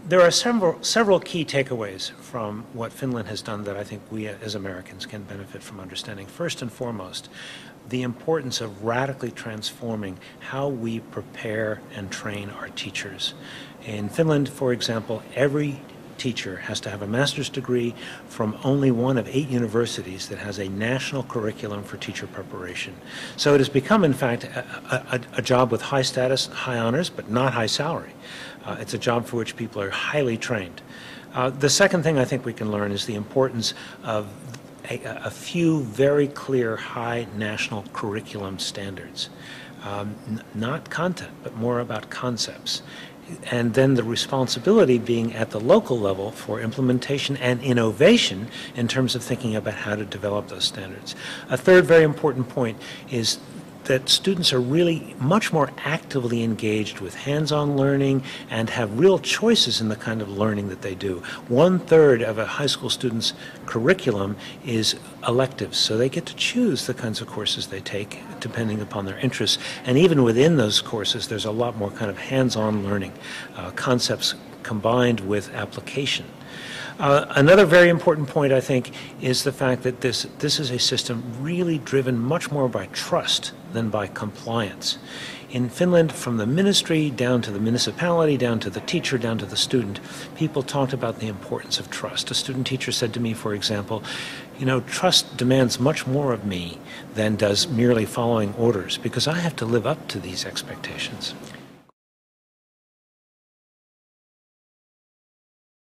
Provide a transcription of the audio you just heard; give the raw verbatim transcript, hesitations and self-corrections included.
there are several, several key takeaways from what Finland has done that I think we as Americans can benefit from understanding. First and foremost, the importance of radically transforming how we prepare and train our teachers. In Finland, for example, every teacher has to have a master's degree from only one of eight universities that has a national curriculum for teacher preparation. So it has become, in fact, a, a, a job with high status, high honors, but not high salary. Uh, it's a job for which people are highly trained. Uh, the second thing I think we can learn is the importance of a, a few very clear high national curriculum standards. Um, n not content, but more about concepts. And then the responsibility being at the local level for implementation and innovation in terms of thinking about how to develop those standards. A third very important point is that students are really much more actively engaged with hands-on learning and have real choices in the kind of learning that they do. One third of a high school student's curriculum is electives, so they get to choose the kinds of courses they take depending upon their interests. And even within those courses, there's a lot more kind of hands-on learning, uh, concepts combined with application. Uh, another very important point, I think, is the fact that this, this is a system really driven much more by trust than by compliance. In Finland, from the ministry down to the municipality, down to the teacher, down to the student, people talked about the importance of trust. A student teacher said to me, for example, you know, trust demands much more of me than does merely following orders, because I have to live up to these expectations.